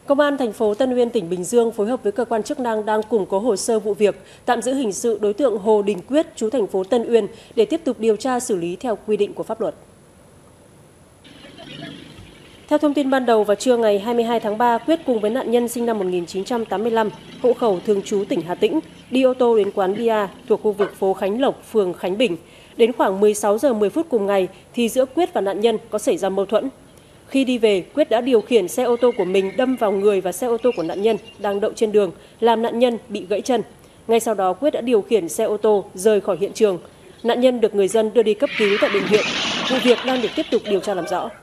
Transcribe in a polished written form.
Công an thành phố Tân Uyên, tỉnh Bình Dương phối hợp với cơ quan chức năng đang củng cố hồ sơ vụ việc, tạm giữ hình sự đối tượng Hồ Đình Quyết, trú thành phố Tân Uyên để tiếp tục điều tra xử lý theo quy định của pháp luật. Theo thông tin ban đầu, vào trưa ngày 22 tháng 3, Quyết cùng với nạn nhân sinh năm 1985, hộ khẩu thường trú tỉnh Hà Tĩnh, đi ô tô đến quán bia thuộc khu vực phố Khánh Lộc, phường Khánh Bình. Đến khoảng 16 giờ 10 phút cùng ngày thì giữa Quyết và nạn nhân có xảy ra mâu thuẫn. Khi đi về, Quyết đã điều khiển xe ô tô của mình đâm vào người và xe ô tô của nạn nhân đang đậu trên đường, làm nạn nhân bị gãy chân. Ngay sau đó, Quyết đã điều khiển xe ô tô rời khỏi hiện trường. Nạn nhân được người dân đưa đi cấp cứu tại bệnh viện. Vụ việc đang được tiếp tục điều tra làm rõ.